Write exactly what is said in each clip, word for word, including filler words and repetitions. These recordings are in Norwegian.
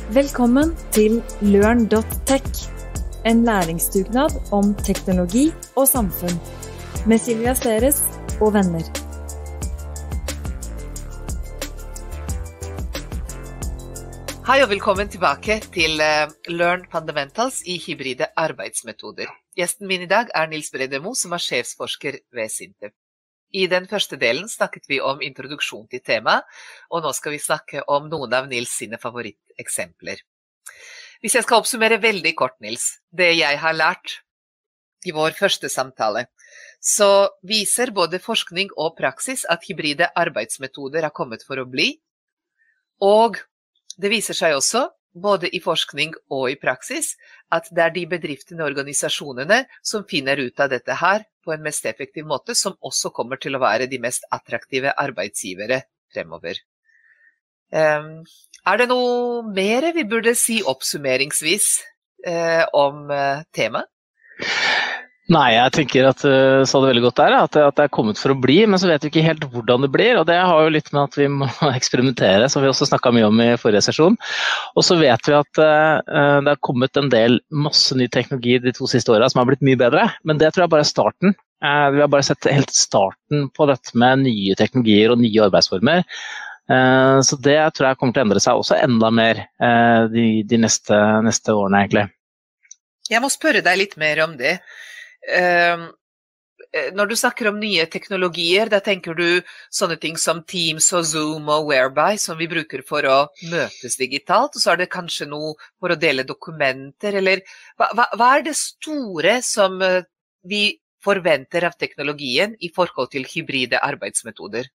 Velkommen til Learn dot tech, en læringsdugnad om teknologi og samfunn, med Silvia Steres og venner. Hei og velkommen tilbake til Learn Fundamentals i hybride arbeidsmetoder. Gjesten min i dag er Nils Bredemo, som er sjefsforsker ved SINTEF. I den første delen snakket vi om introduksjon til temaet, og nå skal vi snakke om noen av Nils sine favoritteksempler. Hvis jeg skal oppsummere veldig kort, Nils, det jeg har lært i vår første samtale, så viser både forskning og praksis at hybride arbeidsmetoder har kommet for å bli, og det viser seg også, både i forskning og i praksis, at det er de bedriftene og organisasjonene som finner ut av dette her på en mest effektiv måte, som også kommer til å være de mest attraktive arbeidsgivere fremover. Um, er det noe mer vi burde si oppsummeringsvis uh, om uh, temaet? Nei, jeg tenker at du sa det veldig godt der, at det, at det er kommet for å bli, men så vet vi ikke helt hvordan det blir, og det har jo litt med at vi må eksperimentere, som vi også snakket mye om i forrige sesjon. Og så vet vi at uh, det har kommet en del masse ny teknologi de to siste årene som har blitt mye bedre, men det tror jeg bare er starten. Uh, vi har bare sett helt starten på dette med nye teknologier og nye arbeidsformer, uh, så det tror jeg kommer til å endre seg også enda mer uh, de, de neste, neste årene egentlig. Jeg må spørre deg litt mer om det. Uh, når du snakker om nye teknologier, da tenker du sånne ting som Teams og Zoom og Whereby som vi bruker for å møtes digitalt, og så er det kanskje noe for å dele dokumenter, eller hva, hva, hva er det store som uh, vi forventer av teknologien i forhold til hybride arbeidsmetoder?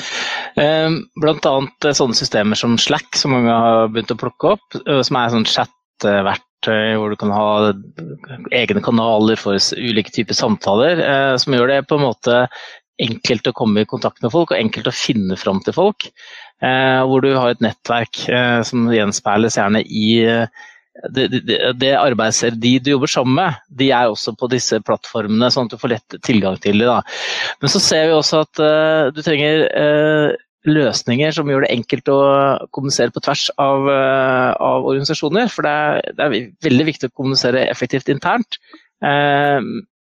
Uh, blant annet sånne systemer som Slack, som mange har begynt å plukke opp, uh, som er sånn chat-verktøy, hvor du kan ha egne kanaler for ulike typer samtaler, eh, som gjør det på en måte enkelt å komme i kontakt med folk, og enkelt å finne fram til folk, eh, hvor du har et nettverk eh, som gjenspeiles gjerne i eh, det, det, det arbeidsser de du jobber sammen med, de er også på disse plattformene, sånn at du får lett tilgang til det da. Men så ser vi også at eh, du trenger eh, løsninger som gjør det enkelt å kommunisere på tvers av, av organisasjoner, for det er, det er veldig viktig å kommunisere effektivt internt eh,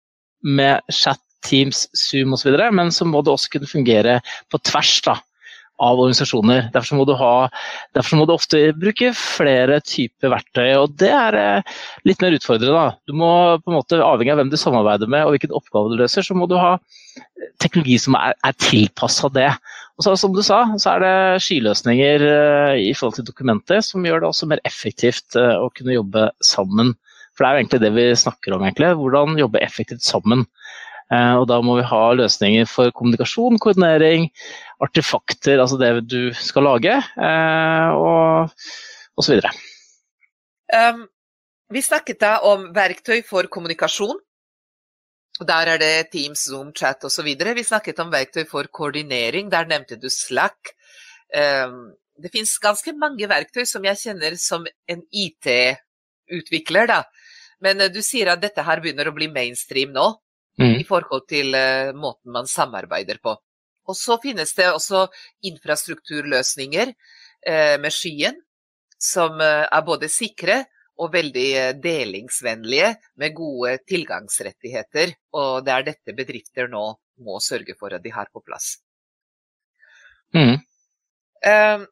med chat, Teams, Zoom og så videre, men så må det også kunne fungere på tvers da, av organisasjoner. Derfor må du ha, derfor må du ofte bruke flere typer verktøy, og det er eh, litt mer utfordrende da. Du må på en måte, avhengig av hvem du samarbeider med og hvilken oppgave du løser, så må du ha teknologi som er, er tilpasset det. Og så, som du sa, så er det skyløsninger uh, i forhold til dokumenter som gjør det også mer effektivt uh, å kunne jobbe sammen. For det er jo egentlig det vi snakker om egentlig, hvordan jobbe effektivt sammen. Uh, og da må vi ha løsninger for kommunikasjon, koordinering, artefakter, altså det du skal lage, uh, og, og så videre. Um, vi snakket da om verktøy for kommunikasjon. Der er det Teams, Zoom, chat og så videre. Vi snakket om verktøy for koordinering, der nevnte du Slack. Det finnes ganske mange verktøy som jeg kjenner som en I T-utvikler da. Men du sier at dette her begynner å bli mainstream nå, mm. i forhold til måten man samarbeider på. Og så finnes det også infrastrukturløsninger med skyen, som er både sikre, og veldig delingsvennlige med gode tilgangsrettigheter, og det er dette bedrifter nå må sørge for at de har på plass. Mm. Um,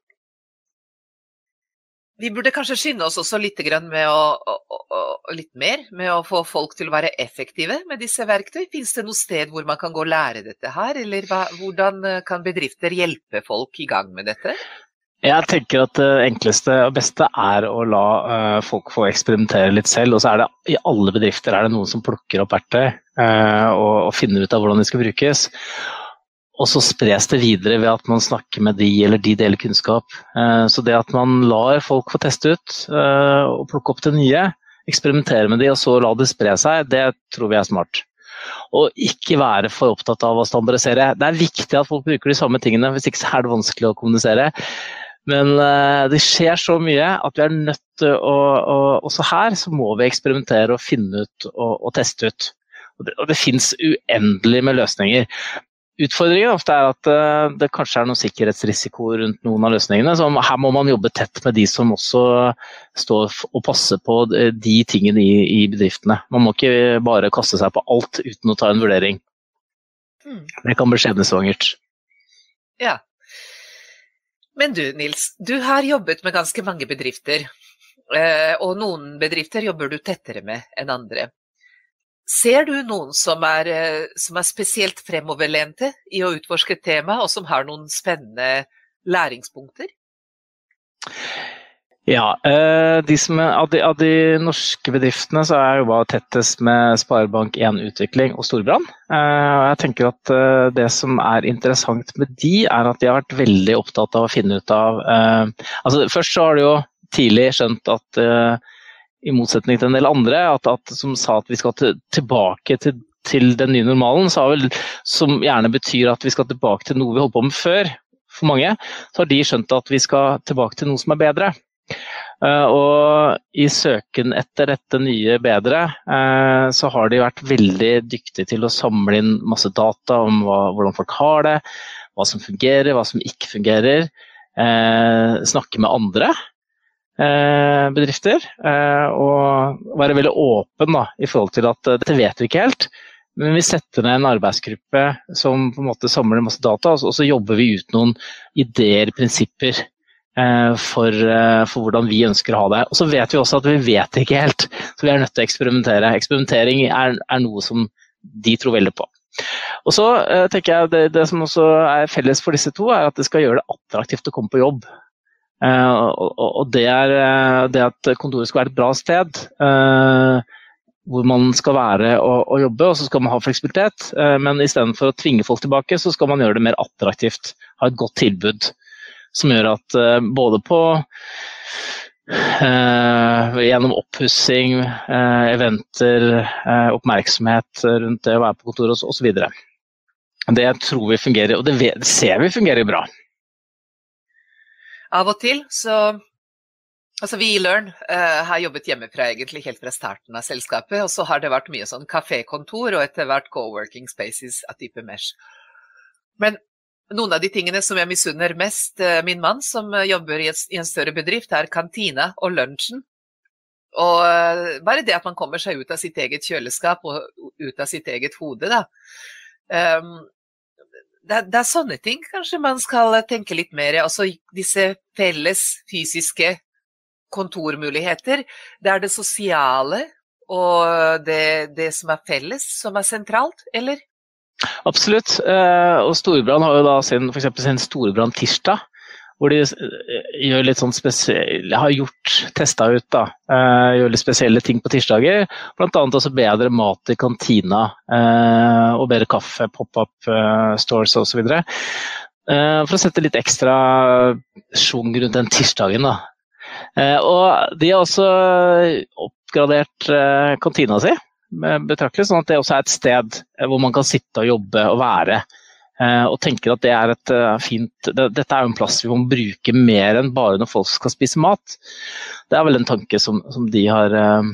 vi burde kanskje skynde oss også litt, grann med å, å, å, litt mer med å få folk til å være effektive med disse verktøy. Finnes det noe sted hvor man kan gå og lære dette her, eller hva, hvordan kan bedrifter hjelpe folk i gang med dette? Jeg tenker at det enkleste og beste er å la uh, folk få eksperimentere litt selv, og så er det i alle bedrifter er det noen som plukker opp verktøy uh, og, og finner ut av hvordan de skal brukes. Og så spres det videre ved at man snakker med de eller de deler kunnskap. Uh, så det at man lar folk få teste ut uh, og plukke opp det nye, eksperimentere med de og så la det spre seg, det tror vi er smart. Og ikke være for opptatt av å standardisere. Det er viktig at folk bruker de samme tingene, hvis ikke så er det vanskelig å kommunisere. Men uh, det skjer så mye at vi er nødt til å, og også her så må vi eksperimentere og finne ut og, og teste ut. Og det, og det finnes uendelig med løsninger. utfordringen ofte er at uh, det kanskje er noen sikkerhetsrisiko rundt noen av løsningene, så her må man jobbe tett med de som også står og passer på de tingene i, i bedriftene. Man må ikke bare kaste seg på alt uten å ta en vurdering. Mm. Det kan bli skjebnesvangert. Ja. Men du, Nils, du har jobbet med ganske mange bedrifter, og noen bedrifter jobber du tettere med enn andre. Ser du noen som er, som er spesielt fremoverlente i å utforske et tema, og som har noen spennende læringspunkter? Ja, de som er, av, de, av de norske bedriftene så har jeg jobbet tettest med Sparebank en Utvikling og Storebrand. Jeg tenker at det som er interessant med de, er at de har vært veldig opptatt av å finne ut av... Altså, først så har de jo tidlig skjønt at i motsetning til en del andre, at, at, som sa at vi skal til, tilbake til, til den nye normalen, så har vel, som gjerne betyr at vi skal tilbake til noe vi holdt på med før, for mange, så har de skjønt at vi skal tilbake til noe som er bedre. Uh, og i søken etter dette nye bedre, uh, så har de vært veldig dyktige til å samle inn masse data om hva, hvordan folk har det, hva som fungerer, hva som ikke fungerer, uh, snakke med andre, bedrifter, og være veldig åpen da, i forhold til at dette vet vi ikke helt, men vi setter ned en arbeidsgruppe som på en måte samler masse data, og så jobber vi ut noen ideer, prinsipper for, for hvordan vi ønsker å ha det. Og så vet vi også at vi vet ikke helt, så vi er nødt til å eksperimentere. Eksperimentering er, er noe som de tror veldig på. Og så tenker jeg det, det som også er felles for disse to, er at det skal gjøre det attraktivt å komme på jobb. Uh, og, og det er uh, det at kontoret skal være et bra sted uh, hvor man skal være og, og jobbe, og så skal man ha fleksibilitet, uh, men i stedet for å tvinge folk tilbake, så skal man gjøre det mer attraktivt, ha et godt tilbud som gjør at uh, både på uh, gjennom oppussing, uh, eventer, uh, oppmerksomhet rundt det å være på kontoret og så videre. Det tror vi fungerer, og det, vet, det ser vi fungerer bra. Av og til, så altså vi i Learn uh, har jobbet hjemmefra egentlig helt fra starten av selskapet, og så har det vært mye sånn kafékontor og etter hvert coworking spaces av type mesh. Men noen av de tingene som jeg misunner mest, uh, min mann som uh, jobber i, et, i en større bedrift, er kantina og lunsjen. Og uh, bare det at man kommer seg ut av sitt eget kjøleskap og ut av sitt eget hode da. Um, Det, det er sånne ting kanskje man skal tenke litt mer, altså disse felles fysiske kontormuligheter, det er det sosiale og det, det som er felles som er sentralt, eller? Absolutt, og Storebrand har jo da sin, for eksempel sin Storebrand tirsdag, hvor de gjør litt sånn spesielle, har gjort, testet ut da, gjør litt spesielle ting på tirsdager, blant annet også bedre mat i kantina, og bedre kaffe, pop-up stores og så videre, for å sette litt ekstra sjung rundt den tirsdagen da. Og de har også oppgradert kantina si, betraktelig, sånn at det også er et sted hvor man kan sitte og jobbe og være, og tenker at det er et fint, det, dette er jo en plass vi må bruke mer enn bare når folk skal spise mat. Det er vel en tanke som, som de har, um,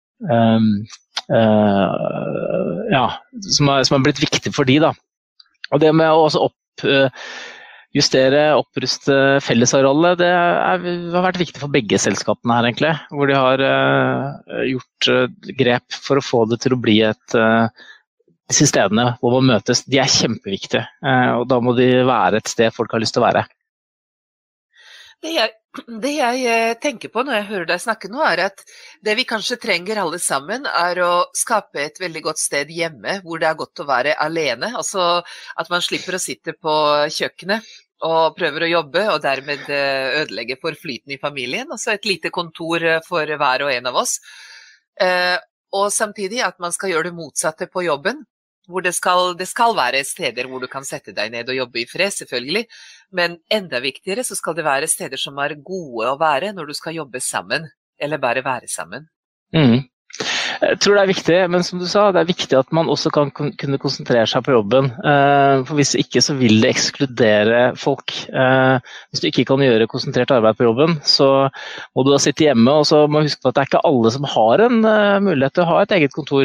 uh, ja, som er, som er blitt viktig for de da. Og det med å også oppjustere, uh, oppruste fellesarealet, det er, har vært viktig for begge selskapene her egentlig, hvor de har uh, gjort uh, grep for å få det til å bli et uh, disse stedene hvor man møtes, de er kjempeviktige, og da må de være et sted folk har lyst til å være. Det jeg, det jeg tenker på når jeg hører deg snakke nå, er at det vi kanskje trenger alle sammen er å skape et veldig godt sted hjemme, hvor det er godt å være alene, altså at man slipper å sitte på kjøkkenet og prøver å jobbe, og dermed ødelegge for flyten i familien, altså et lite kontor for hver og en av oss, og samtidig at man skal gjøre det motsatte på jobben, hvor det skal, det skal være steder hvor du kan sette deg ned og jobbe i fred, selvfølgelig, men enda viktigere så skal det være steder som er gode å være når du skal jobbe sammen, eller bare være sammen. Mm. Jeg tror det er viktig, men som du sa, det er viktig at man også kan kunne konsentrere seg på jobben, for hvis ikke så vil det ekskludere folk. Hvis du ikke kan gjøre konsentrert arbeid på jobben, så må du da sitte hjemme, og så må du huske på at det er ikke alle som har en mulighet til å ha et eget kontor.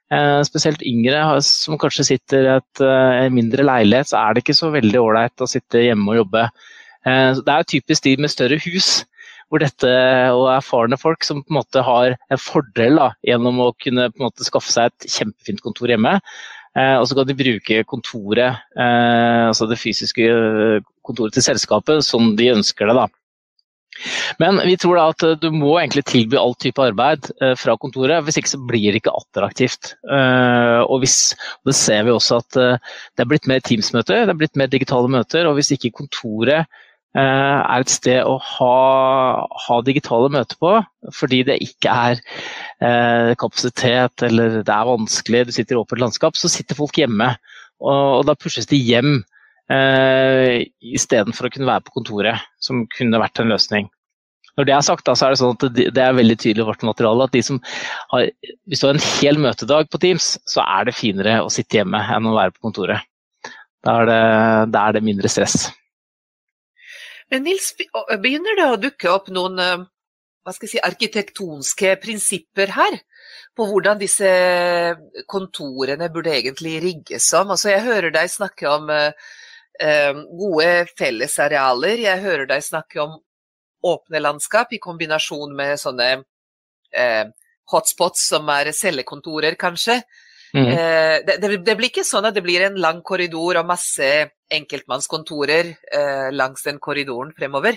Eh, spesielt yngre som kanskje sitter i et eh, mindre leilighet, så er det ikke så veldig ordentlig å sitte hjemme og jobbe. Eh, det er jo typisk de med større hus, hvor dette og erfarne folk som på en måte har en fordel da, gjennom å kunne på en måte skaffe seg et kjempefint kontor hjemme. Eh, og så kan de bruke kontoret, eh, altså det fysiske kontoret til selskapet, som de ønsker det da. Men vi tror da at du må egentlig tilby all type arbeid eh, fra kontoret, hvis ikke så blir det ikke attraktivt. Eh, og, hvis, og det ser vi også at eh, det er blitt mer Teams-møter, det er blitt mer digitale møter, og hvis ikke kontoret eh, er et sted å ha, ha digitale møter på, fordi det ikke er eh, kapasitet, eller det er vanskelig, du sitter i åpent landskap, så sitter folk hjemme, og, og da pushes de hjem. Uh, i stedet for å kunne være på kontoret, som kunne vært en løsning. Når det er sagt, da, så er det sånn at det, det er veldig tydelig i vårt materiale at de som har, hvis du har en hel møtedag på Teams, så er det finere å sitte hjemme enn å være på kontoret. Da er det, da er det mindre stress. Men Nils, begynner det å dukke opp noen hva skal jeg si, arkitektoniske prinsipper her? På hvordan disse kontorene burde egentlig rigges om? Altså, jeg hører deg snakke om Uh, gode fellesarealer. Jeg hører deg snakke om åpne landskap i kombinasjon med sånne uh, hotspots som er cellekontorer, kanskje. Mm. Uh, det, det, det blir ikke sånn at det blir en lang korridor og masse enkeltmannskontorer uh, langs den korridoren fremover.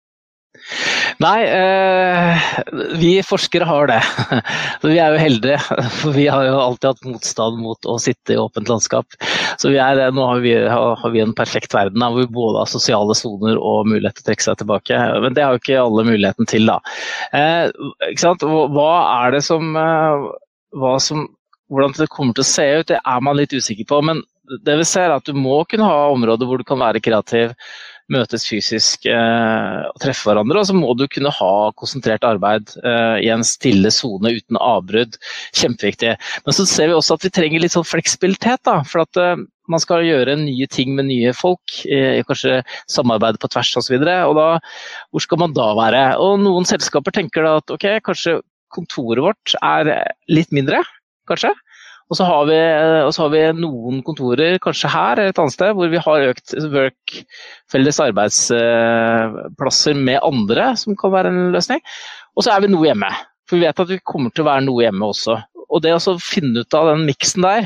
Nei, eh, vi forskere har det. Vi er jo heldige, for vi har jo alltid hatt motstand mot å sitte i åpent landskap. Så vi er, nå har vi, har vi en perfekt verden, hvor vi både har sosiale soner og mulighet til å trekke seg tilbake. Men det har jo ikke alle muligheten til da. Eh, ikke sant? Hva er det som, hva som, hvordan det kommer til å se ut, det er man litt usikker på. Men det vi ser er at du må kunne ha områder hvor du kan være kreativ, møtes fysisk eh, og treffe hverandre, og så må du kunne ha konsentrert arbeid eh, i en stille zone uten avbrudd. Kjempeviktig. Men så ser vi også at vi trenger litt sånn fleksibilitet, da, for at eh, man skal gjøre nye ting med nye folk, eh, kanskje samarbeide på tvers og så videre, og da, hvor skal man da være? Og noen selskaper tenker da at ok, kanskje kontoret vårt er litt mindre, kanskje? Og så, har vi, og så har vi noen kontorer, kanskje her eller et annet sted, hvor vi har økt work, felles arbeidsplasser med andre, som kan være en løsning. Og så er vi noe hjemme, for vi vet at vi kommer til å være noe hjemme også. Og det å finne ut av den miksen der,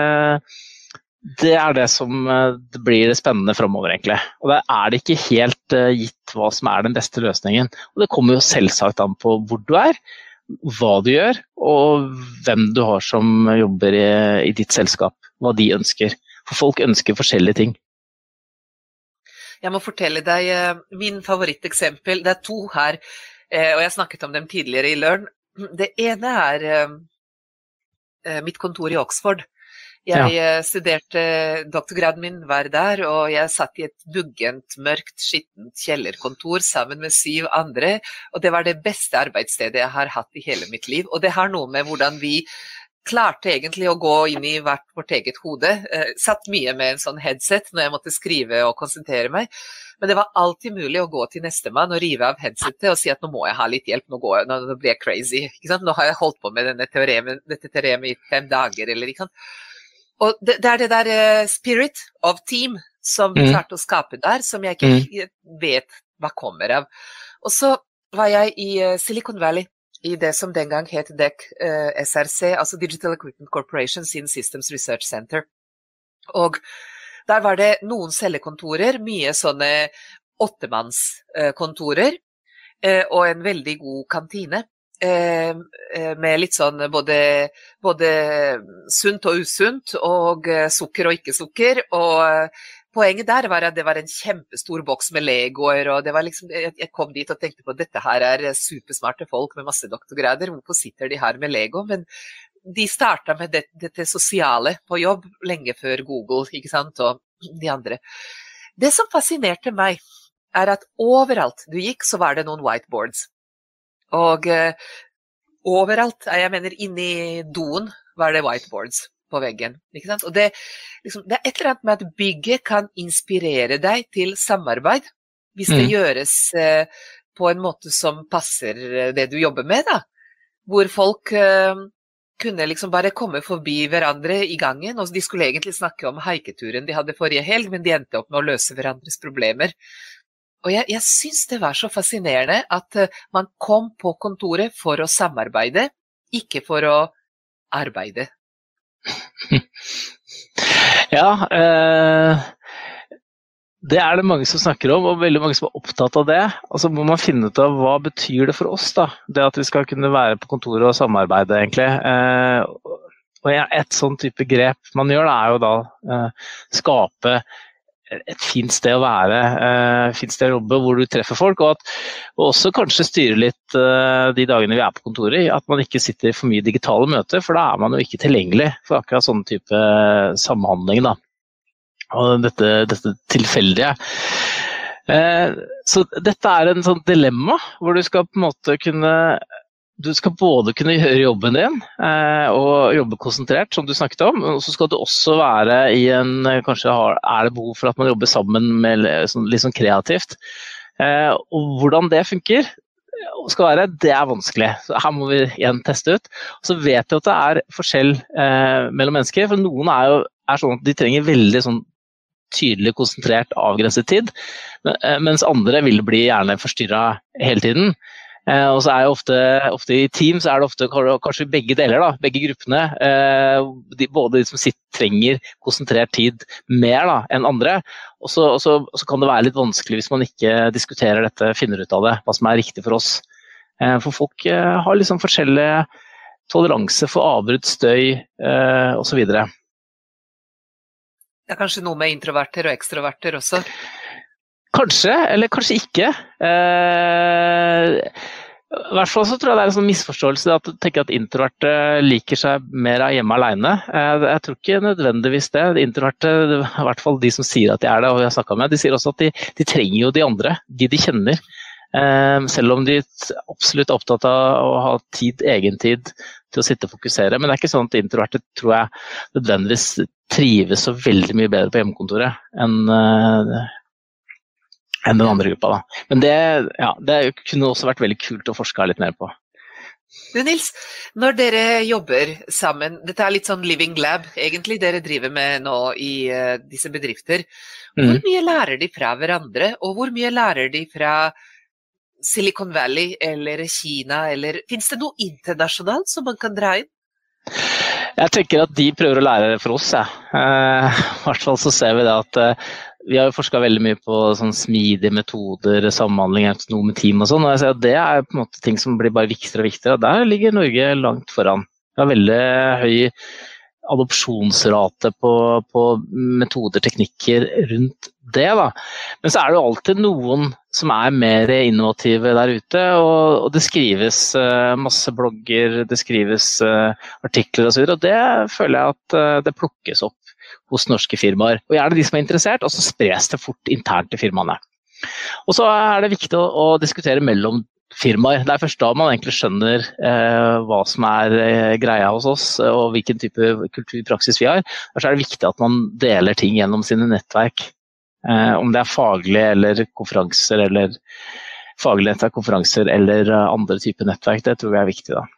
det er det som det blir det spennende fremover, egentlig. Og der er det ikke helt gitt hva som er den beste løsningen. Og det kommer jo selvsagt an på hvor du er, hva du gjør, og hvem du har som jobber i, i ditt selskap, hva de ønsker. For folk ønsker forskjellige ting. Jeg må fortelle deg min favoritteksempel. Det er to her, og jeg snakket om dem tidligere i Learn. Det ene er mitt kontor i Oxford. Jeg ja. studerte doktorgraden min var der, og jeg satt i et duggent, mørkt, skittent kjellerkontor sammen med syv andre, og det var det beste arbeidsstedet jeg har hatt i hele mitt liv. Og det har noe med hvordan vi klarte egentlig å gå inn i hvert vårt eget hode. Eh, satt mye med en sånn headset når jeg måtte skrive og konsentrere meg, men det var alltid mulig å gå til neste mann og rive av headsetet og si at nå må jeg ha litt hjelp, nå, går jeg, nå, nå blir jeg crazy. Ikke sant? Nå har jeg holdt på med denne teoremen, dette teoremet i fem dager, eller ikke sant? Og det, det er det der uh, spirit of team som vi klarte å skape der, som jeg ikke mm. vet hva kommer av. Og så var jeg i uh, Silicon Valley, i det som den gang het D E C uh, S R C, altså Digital Equipment Corporation sin Systems Research Center. Og der var det noen cellekontorer, mye sånne åttemannskontorer, uh, og en veldig god kantine. Med litt sånn både, både sunt og usunt, og sukker og ikke sukker, og poenget der var at det var en kjempestor boks med legoer, og det var liksom, jeg kom dit og tenkte på at dette her er supersmarte folk med masse doktorgrader, hvorfor sitter de her med Lego? Men de startet med det, dette sosiale på jobb lenge før Google, ikke sant, og de andre. Det som fascinerte meg er at overalt du gikk så var det noen whiteboards. Og uh, overalt, jeg mener inni doen, var det whiteboards på veggen. Ikke sant? Og det, liksom, det er et eller annet med at bygget kan inspirere deg til samarbeid, hvis det mm. gjøres uh, på en måte som passer det du jobber med, da. Hvor folk uh, kunne liksom bare komme forbi hverandre i gangen, og de skulle egentlig snakke om haiketuren de hadde forrige helg, men de endte opp med å løse hverandres problemer. Og jeg, jeg synes det var så fascinerende at uh, man kom på kontoret for å samarbeide, ikke for å arbeide. Ja, eh, det er det mange som snakker om, og veldig mange som er opptatt av det. Altså må man finne ut av hva betyr det for oss da, det at vi skal kunne være på kontoret og samarbeide egentlig. Eh, og et sånn type grep man gjør da, er jo da eh, skape et fint sted å være, uh, fint sted å jobbe, hvor du treffer folk, og, at, og også kanskje styre litt uh, de dagene vi er på kontoret, at man ikke sitter i for mye digitale møter, for da er man jo ikke tilgjengelig for akkurat sånn type samhandling da. Og dette, dette tilfeldige. Uh, så dette er en sånn dilemma, hvor du skal på en måte kunne Du skal både kunne gjøre jobben din eh, og jobbe konsentrert, som du snakket om, og så skal du også være i en, kanskje har, er det behov for at man jobber sammen med sånn, litt sånn kreativt. Eh, og hvordan det funker, skal være, det er vanskelig. Så her må vi igjen teste ut. Og så vet jeg at det er forskjell eh, mellom mennesker, for noen er jo er sånn at de trenger veldig sånn tydelig, konsentrert, avgrenset tid, mens andre vil bli gjerne forstyrret hele tiden. Eh, og så er jo ofte, ofte i team så er det ofte kanskje begge deler da, begge gruppene, eh, de, både de som sitter, trenger konsentrert tid mer da, enn andre, og så, og, så, og så kan det være litt vanskelig hvis man ikke diskuterer dette, finner ut av det, hva som er riktig for oss. Eh, for folk eh, har liksom forskjellige toleranse for avbrudd, støy eh, og så videre. Det er kanskje noe med introverter og ekstroverter også? Kanskje, eller kanskje ikke. Eh, I hvert fall så tror jeg det er en sånn misforståelse at du tenker at introverte liker seg mer av hjemme alene. Eh, jeg tror ikke nødvendigvis det. Introverte, i hvert fall de som sier at de er det, og jeg har snakket med, de sier også at de, de trenger jo de andre, de de kjenner. Eh, selv om de absolutt er opptatt av å ha tid, egen tid til å sitte og fokusere. Men det er ikke sånn at introverte tror jeg nødvendigvis trives så veldig mye bedre på hjemmekontoret enn eh, enn den andre gruppa da. Men det, ja, det kunne også vært veldig kult å forske litt mer på. Men Nils, når dere jobber sammen, dette er litt sånn living lab egentlig dere driver med nå i uh, disse bedrifter, hvor mm. mye lærer de fra hverandre, og hvor mye lærer de fra Silicon Valley eller Kina, eller finnes det noe internasjonalt som man kan dra inn? Jeg tenker at de prøver å lære for oss, ja. Eh, I hvert fall så ser vi det at eh, vi har jo forsket veldig mye på sånn smidige metoder, samhandling, noe med team og sånn, og jeg ser at det er på en måte ting som blir bare viktigere og viktigere, og der ligger Norge langt foran. Vi har veldig høy adopsjonsrate på, på metoder, teknikker rundt det da. Men så er det jo alltid noen som er mer innovative der ute, og, og det skrives uh, masse blogger, det skrives uh, artikler og så videre, og det føler jeg at uh, det plukkes opp hos norske firmaer. Og gjerne de som er interessert, og så spres det fort internt i firmaene. Og så er det viktig å, å diskutere mellom firmaer. Det er først da man egentlig skjønner eh, hva som er eh, greia hos oss, og hvilken type kulturpraksis vi har. Derfor er det viktig at man deler ting gjennom sine nettverk. Eh, om det er faglige eller konferanser, eller faglige nettverk, konferanser, eller uh, andre typer nettverk, det tror jeg er viktig da.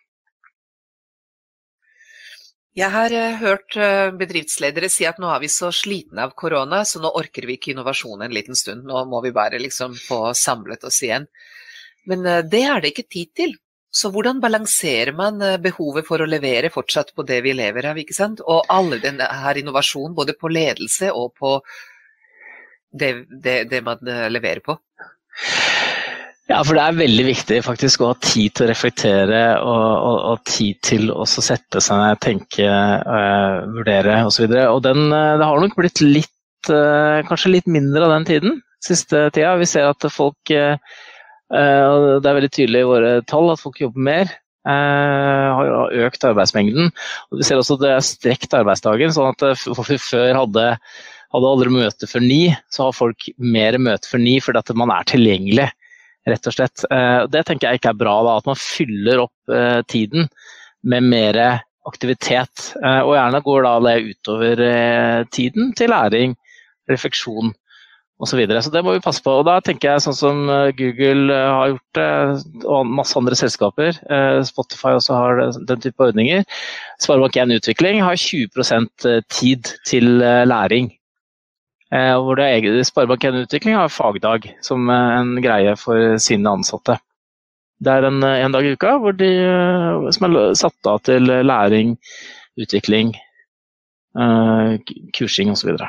Jeg har uh, hørt uh, bedriftsledere si at nå er vi så slitne av korona, så nå orker vi ikke innovasjon en liten stund. Nå må vi bare liksom få samlet oss igjen. Men uh, det er det ikke tid til. Så hvordan balanserer man uh, behovet for å levere fortsatt på det vi lever av, ikke sant? Og alle denne her innovasjon, både på ledelse og på det, det, det man uh, leverer på? Ja, for det er veldig viktig faktisk å ha tid til å reflektere og, og, og tid til å sette seg ned, tenke, uh, vurdere og så videre. Og den, uh, det har nok blitt litt, uh, kanskje litt mindre av den tiden, siste tida. Vi ser at folk, uh, uh, det er veldig tydelig i våre tall at folk jobber mer, uh, har økt arbeidsmengden. Og vi ser også at det er strekt arbeidsdagen, sånn at uh, hvor vi før hadde, hadde aldri møte før ni, så har folk mer møte før ni fordi at man er tilgjengelig. Rett og slett. Det tenker jeg ikke er bra, da, at man fyller opp eh, tiden med mer aktivitet, eh, og gjerne går da det utover eh, tiden til læring, refleksjon og så videre. Så det må vi passe på. Og da tenker jeg sånn som Google har gjort det, og masse andre selskaper. Spotify også har den type ordninger. Sparebank en Utvikling har tjue prosent tid til læring. Hvor det er, Sparebank en Utvikling har fagdag som en greie for sine ansatte. Det er en, en dag i uka hvor de, som er satt av til læring, utvikling, kursing og så videre.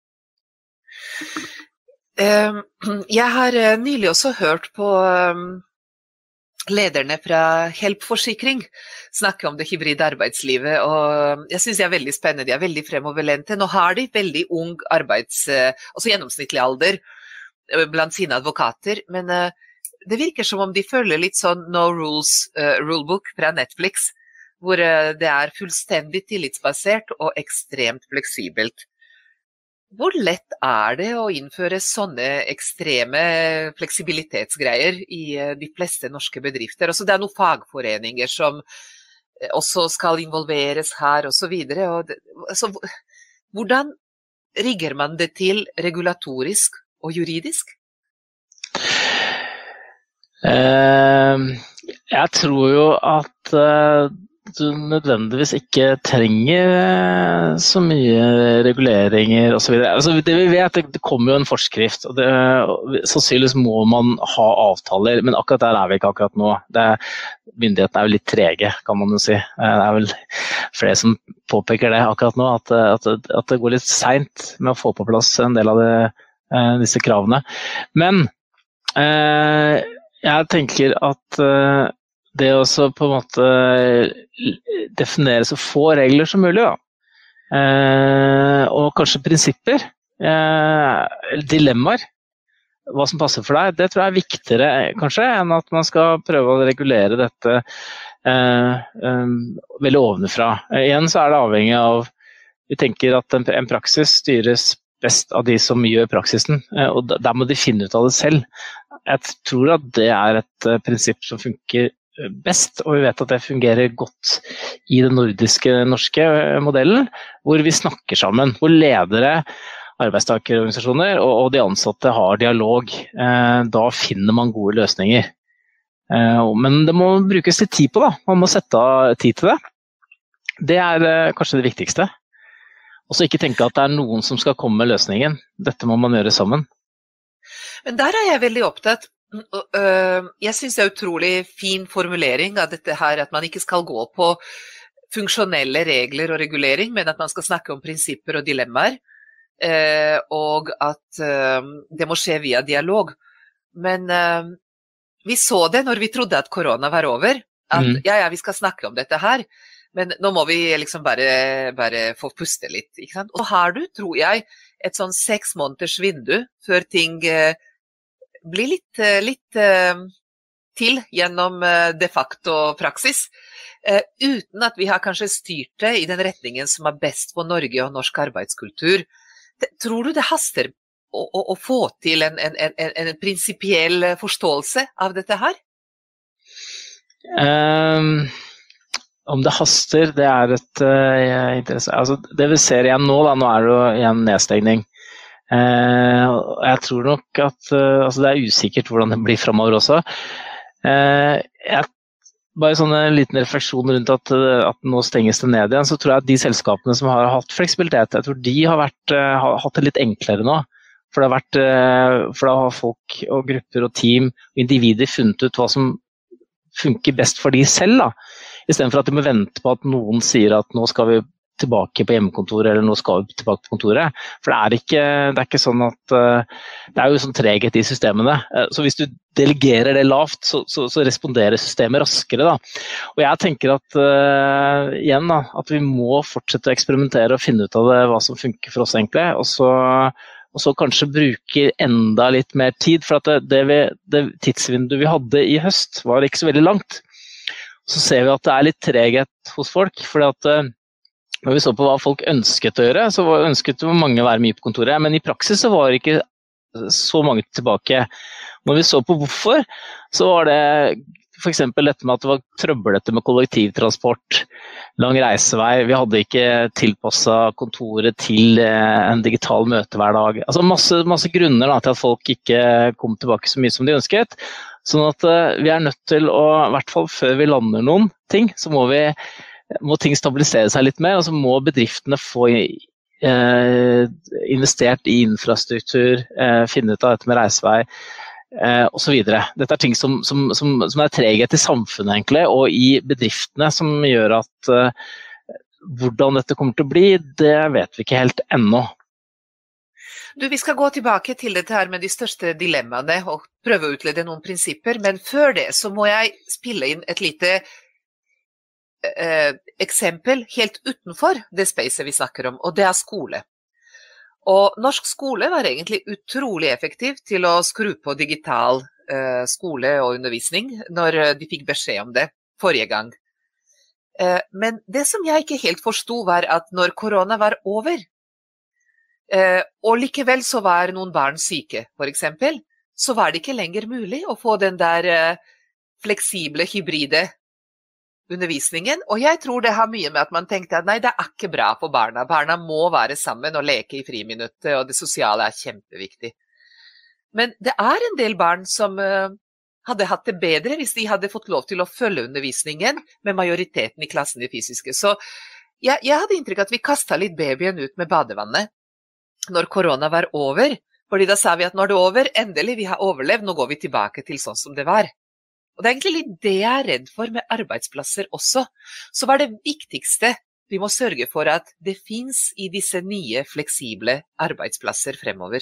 Jeg har nylig også hørt på lederne fra Help-forsikring snakke om det hybride arbeidslivet, og jeg synes det er veldig spennende, de er veldig fremoverlente. Nå har de veldig ung arbeids, altså gjennomsnittlig alder blant sine advokater, men det virker som om de følger litt sånn No Rules uh, rulebook fra Netflix, hvor uh, det er fullstendig tillitsbasert og ekstremt fleksibelt. Hvor lett er det å innføre sånne ekstreme fleksibilitetsgreier i de fleste norske bedrifter? Altså, det er noen fagforeninger som også skal involveres her og så videre. Og det, altså, hvordan rigger man det til regulatorisk og juridisk? Uh, jeg tror jo at uh, du nødvendigvis ikke trenger så mye reguleringer og så videre. Altså, det vi vet, det kommer jo en forskrift, og det, sannsynligvis må man ha avtaler, men akkurat der er vi ikke akkurat nå. Det, myndighetene er jo litt trege, kan man jo si. Det er vel flere som påpeker det akkurat nå, at, at, at det går litt sent med å få på plass en del av det, disse kravene. Men eh, jeg tenker at eh, det å på en måte definere så få regler som mulig, da. Eh, og kanskje prinsipper, eh, dilemmaer, hva som passer for deg, det tror jeg er viktigere kanskje enn at man skal prøve å regulere dette eh, eh, veldig ovenfra. Eh, igjen så er det avhengig av, vi tenker at en, en praksis styres best av de som gjør praksisen, eh, og der må de finne ut av det selv. Jeg tror at det er et uh, prinsipp som funker best, og vi vet at det fungerer godt i den nordiske norske modellen, hvor vi snakker sammen, hvor ledere, arbeidstakerorganisasjoner og, og de ansatte har dialog. Eh, da finner man gode løsninger. Eh, men det må brukes litt tid på, da. Man må sette av tid til det. Det er eh, kanskje det viktigste. Og så ikke tenke at det er noen som skal komme med løsningen. Dette må man gjøre sammen. Men der er jeg veldig opptatt. Jeg synes det er utrolig fin formulering av dette her, at man ikke skal gå på funksjonelle regler og regulering, men at man skal snakke om prinsipper og dilemmaer, og at det må skje via dialog. Men vi så det når vi trodde at korona var over, at mm. ja, ja, vi skal snakke om dette her, men nå må vi liksom bare, bare få puste litt, ikke sant? Og har du, tror jeg, et sånn seks måneders vindu før ting blir litt, litt uh, til gjennom uh, de facto praksis, uh, uten at vi har kanskje styrt det i den retningen som er best for Norge og norsk arbeidskultur. Det, tror du det haster å, å, å få til en, en, en, en prinsipiell forståelse av dette her? Um, om det haster, det er et uh, interessant. Altså, det vi ser igjen nå, da, nå er det jo igjen nedstengning. Uh, jeg tror nok at uh, altså det er usikkert hvordan det blir fremover også. Uh, jeg, bare sånn en liten refleksjon rundt at, at nå stenges det ned igjen, så tror jeg at de selskapene som har hatt fleksibilitet, jeg tror de har, vært, uh, har hatt det litt enklere nå. For det har vært, uh, for da har folk og grupper og team og individer funnet ut hva som funker best for de selv, da. I stedet for at de må vente på at noen sier at nå skal vi tilbake på hjemmekontoret, eller nå skal vi tilbake på kontoret. For det er ikke, det er ikke sånn at uh, det er jo sånn treghet i systemene. Uh, så hvis du delegerer det lavt, så, så, så responderer systemet raskere, da. Og jeg tenker at uh, igjen da, at vi må fortsette å eksperimentere og finne ut av det, hva som funker for oss egentlig, og så, og så kanskje bruke enda litt mer tid, for at det, det, vi, det tidsvinduet vi hadde i høst var ikke så veldig langt. Så ser vi at det er litt treghet hos folk, fordi at uh, når vi så på hva folk ønsket å gjøre, så ønsket jo mange å være mye på kontoret, men i praksis så var det ikke så mange tilbake. Når vi så på hvorfor, så var det for eksempel dette med at det var trøblete med kollektivtransport, lang reisevei, vi hadde ikke tilpasset kontoret til en digital møte hver dag. Altså masse, masse grunner da, til at folk ikke kom tilbake så mye som de ønsket. Sånn at uh, vi er nødt til å, i hvert fall før vi lander noen ting, så må, vi, må ting stabilisere seg litt mer, og så må bedriftene få uh, investert i infrastruktur, uh, finne ut av dette med reisevei, Eh, og så videre. Dette er ting som, som, som, som er treghet i samfunnet egentlig, og i bedriftene som gjør at eh, hvordan dette kommer til å bli, det vet vi ikke helt ennå. Du, vi skal gå tilbake til dette her med de største dilemmaene og prøve å utlede noen prinsipper, men før det så må jeg spille inn et lite eh, eksempel helt utenfor det spacet vi snakker om, og det er skole. Og norsk skole var egentlig utrolig effektiv til å skru på digital eh, skole og undervisning når de fikk beskjed om det forrige gang. Eh, men det som jeg ikke helt forstod var at når korona var over, eh, og likevel så var noen barn syke, for eksempel, så var det ikke lenger mulig å få den der eh, fleksible, hybride undervisningen, og jeg tror det har mye med at man tenkte at nei, det er ikke bra for barna. Barna må være sammen og leke i friminuttet, og det sosiale er kjempeviktig. Men det er en del barn som uh, hadde hatt det bedre hvis de hadde fått lov til å følge undervisningen med majoriteten i klassen i fysiske. Så jeg, jeg hadde inntrykk at vi kastet litt babyen ut med badevannet når korona var over, fordi da sa vi at når det er over, endelig vi har overlevd, nå går vi tilbake til sånn som det var. Og det er egentlig litt det jeg er redd for med arbeidsplasser også. Så var det viktigste vi må sørge for at det finnes i disse nye fleksible arbeidsplasser fremover.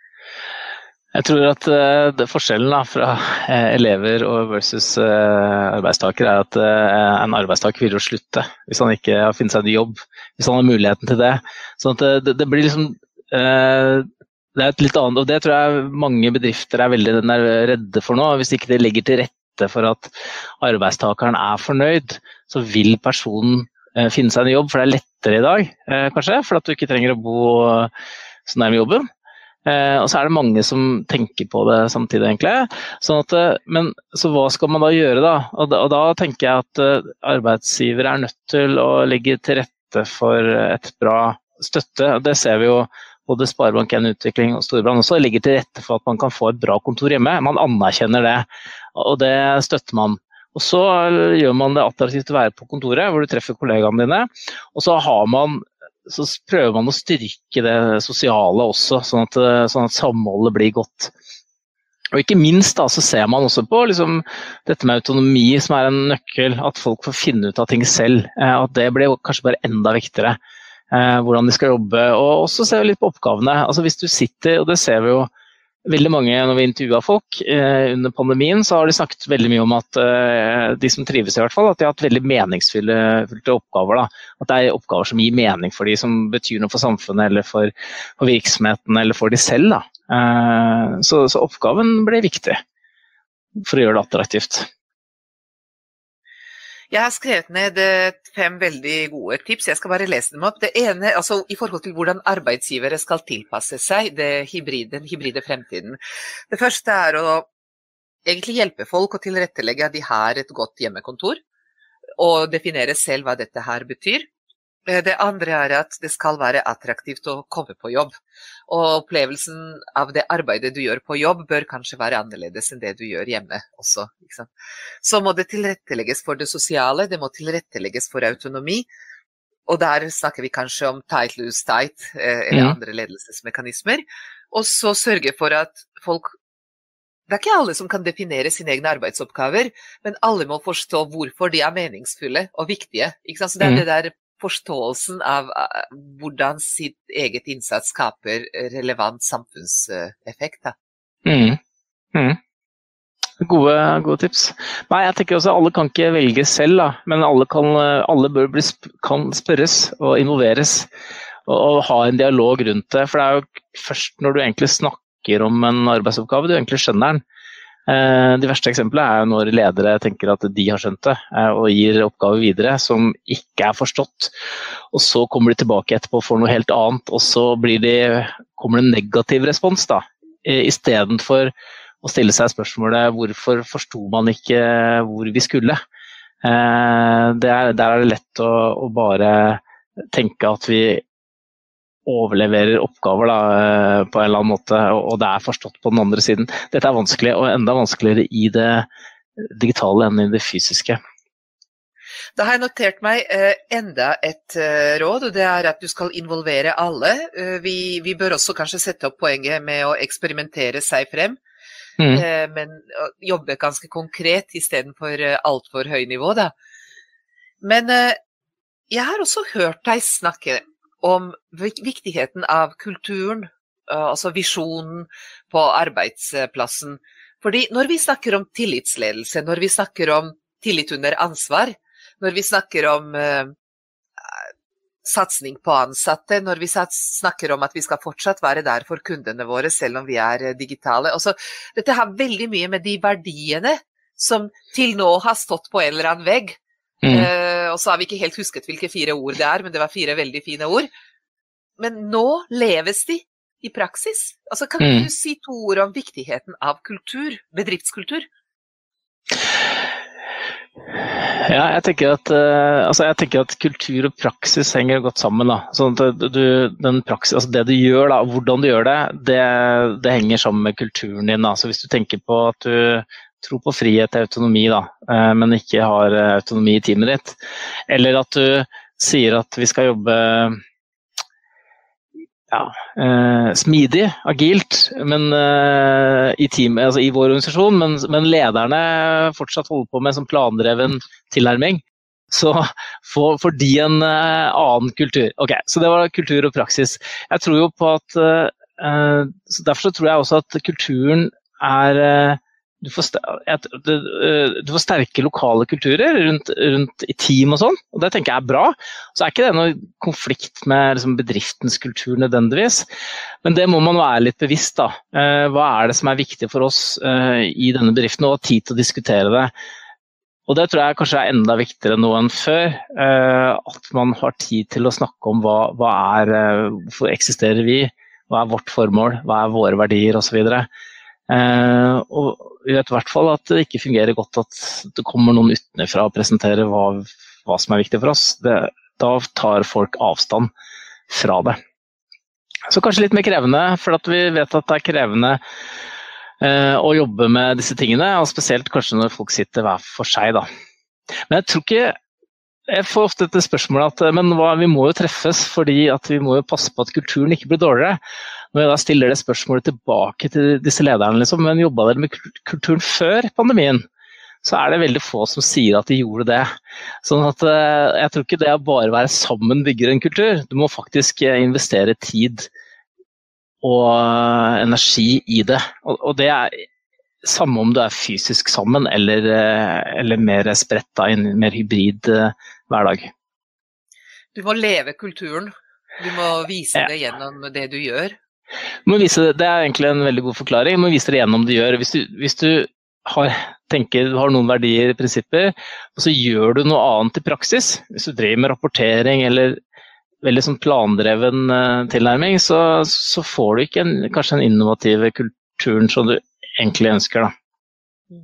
Jeg tror at uh, det forskjellen da, fra uh, elever og versus uh, arbeidstaker er at uh, en arbeidstaker vil jo slutte hvis han ikke har funnet seg en jobb, hvis han har muligheten til det. Sånn at uh, det, det blir liksom... Uh, det er et litt annet, og det tror jeg mange bedrifter er veldig redde for nå, hvis ikke det legger til rette for at arbeidstakeren er fornøyd, så vil personen eh, finne seg en jobb, for det er lettere i dag, eh, kanskje, for at du ikke trenger å bo så nærme jobben. Eh, og så er det mange som tenker på det samtidig, egentlig. Sånn at, men så hva skal man da gjøre da? Og da, og da tenker jeg at uh, arbeidsgiver er nødt til å legge til rette for et bra støtte, og det ser vi jo både Sparebank en Utvikling og Storebrand også legger til rette for at man kan få et bra kontor hjemme. Man anerkjenner det, og det støtter man. Og så gjør man det attraktivt å være på kontoret, hvor du treffer kollegaene dine, og så, har man, så prøver man å styrke det sosiale også, sånn at, sånn at samholdet blir godt. Og ikke minst da, så ser man også på liksom, dette med autonomi som er en nøkkel, at folk får finne ut av ting selv, at det blir kanskje bare enda viktigere. Eh, hvordan de skal jobbe, og også ser vi litt på oppgavene. Altså hvis du sitter, og det ser vi jo veldig mange når vi intervjuer folk eh, under pandemien, så har de sagt veldig mye om at eh, de som trives i hvert fall, at de har hatt veldig meningsfulle oppgaver. Da. At det er oppgaver som gir mening for de, som betyr noe for samfunnet, eller for, for virksomheten, eller for de selv. Da. Eh, så, så oppgaven blir viktig for å gjøre det attraktivt. Jeg har skrevet ned fem veldig gode tips, jeg skal bare lese dem opp. Det ene, altså i forhold til hvordan arbeidsgivere skal tilpasse seg det hybride, den hybride fremtiden. Det første er å egentlig hjelpe folk å tilrettelegge at de har et godt hjemmekontor, og definere selv hva dette her betyr. Det andre er at det skal være attraktivt å komme på jobb, og opplevelsen av det arbeidet du gjør på jobb bør kanskje være annerledes enn det du gjør hjemme også. Ikke sant? Så må det tilrettelegges for det sosiale, det må tilrettelegges for autonomi, og der snakker vi kanskje om tight, loose, tight, eller mm. andre ledelsesmekanismer, og så sørge for at folk, det er ikke alle som kan definere sine egne arbeidsoppgaver, men alle må forstå hvorfor de er meningsfulle og viktige. Ikke sant? Så det er mm. det der forståelsen av hvordan sitt eget innsats skaper relevant samfunnseffekt. Da. Mm. Mm. Gode, gode tips. Nei, jeg tenker også at alle kan ikke velge selv, da, men alle, kan, alle bør bli, kan spørres og involveres og, og ha en dialog rundt det, for det er jo først når du egentlig snakker om en arbeidsoppgave, du egentlig skjønner den. De verste eksemplene er når ledere tenker at de har skjønt det og gir oppgaver videre som ikke er forstått, og så kommer de tilbake etterpå for noe helt annet, og så blir de, kommer det en negativ respons da, i stedet for og stille seg spørsmålet hvorfor forstod man ikke hvor vi skulle. Det er, der er det lett å, å bare tenke at vi overleverer oppgaver da, på en eller annen måte, og det er forstått på den andre siden. Dette er vanskelig, og enda vanskeligere i det digitale enn i det fysiske. Da har jeg notert meg eh, enda et eh, råd, og det er at du skal involvere alle. Eh, vi, vi bør også kanskje sette opp poenget med å eksperimentere seg frem, mm. eh, men jobbe ganske konkret i stedet for eh, alt for høy nivå. Da. Men eh, jeg har også hørt deg snakke om viktigheten av kulturen, altså visjonen på arbeidsplassen. Fordi når vi snakker om tillitsledelse, når vi snakker om tillit under ansvar, når vi snakker om uh, satsning på ansatte, når vi snakker om at vi skal fortsatt være der for kundene våre, selv om vi er digitale. Altså, dette har veldig mye med de verdiene som til nå har stått på en eller annen vegg. Mm. Uh, og så har vi ikke helt husket hvilke fire ord det er, men det var fire veldig fine ord. Men nå leves de i praksis. Altså, kan mm. du si to ord om viktigheten av kultur, bedriftskultur? Ja, jeg tenker at, uh, altså jeg tenker at kultur og praksis henger godt sammen. Da. Sånn at du, den praksis, altså det du gjør, da, hvordan du gjør det, det, det henger sammen med kulturen din. Da. Så hvis du tenker på at du tror på frihet og autonomi, da, uh, men ikke har autonomi i teamet ditt, eller at du sier at vi skal jobbe ja, uh, smidig, agilt, men uh, i, team, altså i vår organisasjon, men, men lederne fortsatt holder på med en sånn plandreven tilnærming, så får, får de en uh, annen kultur. Ok, så det var kultur og praksis. Jeg tror jo på at, uh, så derfor så tror jeg også at kulturen er uh, Du får, du, du får sterke lokale kulturer rundt, rundt i team og sånn, og det tenker jeg er bra. Så er ikke det noe konflikt med liksom, bedriftens kultur nødvendigvis, men det må man være litt bevisst da. Hva er det som er viktig for oss i denne bedriften, og ha tid til å diskutere det. Og det tror jeg kanskje er enda viktigere nå enn før, at man har tid til å snakke om hva, hva er, hvorfor eksisterer vi, hva er vårt formål, hva er våre verdier og så videre. Uh, og vi vet i hvert fall at det ikke fungerer godt at det kommer noen utenfra og presenterer hva, hva som er viktig for oss. Det, da tar folk avstand fra det. Så kanskje litt mer krevende, for at vi vet at det er krevende uh, å jobbe med disse tingene, og spesielt kanskje når folk sitter hver for seg. Da. Men jeg tror ikke, jeg får ofte dette spørsmålet at men hva, vi må jo treffes fordi at vi må jo passe på at kulturen ikke blir dårligere. Når jeg da stiller det spørsmålet tilbake til disse lederne, liksom, men jobbet dere med kulturen før pandemien, så er det veldig få som sier at de gjorde det. Sånn at jeg tror ikke det å bare være sammen bygger en kultur. Du må faktisk investere tid og energi i det. Og, og det er samme om du er fysisk sammen eller, eller mer spredt da, i en mer hybrid hverdag. Du må leve kulturen. Du må vise det gjennom det du gjør. Du må vise det, det er egentlig en veldig god forklaring. Du må vise det gjennom det du gjør. Hvis du, hvis du har, tenker du har noen verdier, prinsipper, og så gjør du noe annet i praksis, hvis du driver med rapportering eller veldig sånn plandreven uh, tilnærming, så, så får du ikke en, kanskje den innovative kulturen som du egentlig ønsker. Da.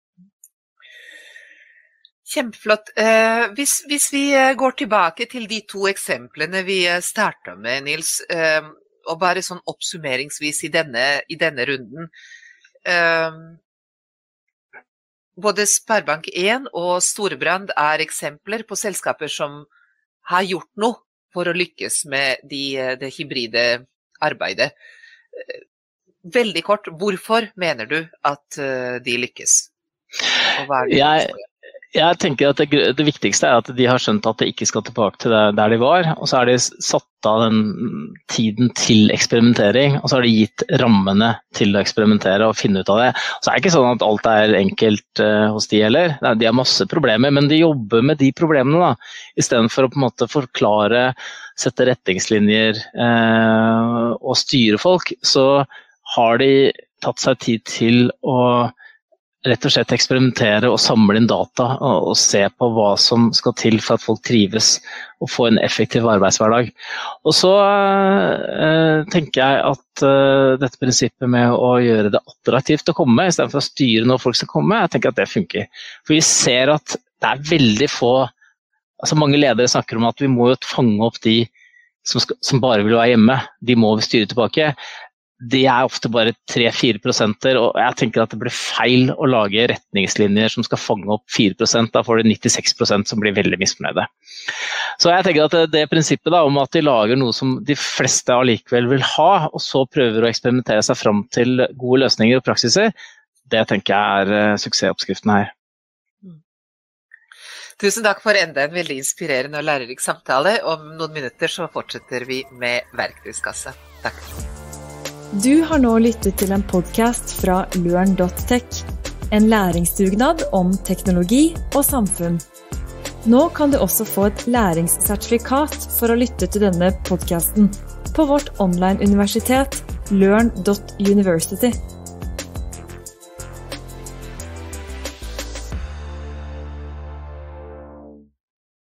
Kjempeflott. Eh, hvis, hvis vi går tilbake til de to eksemplene vi startet med, Nils, eh, og bare sånn oppsummeringsvis i denne, i denne runden. Um, både Sparebank én og Storebrand er eksempler på selskaper som har gjort noe for å lykkes med de, det hybride arbeidet. Veldig kort, hvorfor mener du at de lykkes? Og hva er det Jeg... Jeg tenker at det, det viktigste er at de har skjønt at de ikke skal tilbake til det, der de var, og så har de satt av den tiden til eksperimentering, og så har de gitt rammene til å eksperimentere og finne ut av det. Så er det ikke sånn at alt er enkelt uh, hos de heller. De har masse problemer, men de jobber med de problemene da, i stedet for å på en måte forklare, sette retningslinjer uh, og styre folk, så har de tatt seg tid til å rett og slett eksperimentere og samle inn data og, og se på hva som skal til for at folk trives og får en effektiv arbeidshverdag. Og så uh, tenker jeg at uh, dette prinsippet med å gjøre det attraktivt å komme, i stedet for å styre når folk skal komme, jeg tenker at det funker. For vi ser at det er veldig få, altså mange ledere snakker om at vi må jo fange opp de som, skal, som bare vil være hjemme, de må vi styre tilbake. Det er ofte bare tre til fire prosenter, og jeg tenker at det blir feil å lage retningslinjer som skal fange opp fire prosent, da får det nittiseks prosent som blir veldig misfornøyde. Så jeg tenker at det, det prinsippet da, om at de lager noe som de fleste allikevel vil ha, og så prøver å eksperimentere seg fram til gode løsninger og praksiser, det tenker jeg er uh, suksessoppskriften her. Tusen takk for enda en veldig inspirerende og lærerik samtale. Om noen minutter så fortsetter vi med verktøyskasse. Takk. Du har nå lyttet til en podcast fra learn dot tech, en læringsdugnad om teknologi og samfunn. Nå kan du også få et læringssertifikat for å lytte til denne podcasten på vårt online-universitet learn dot university.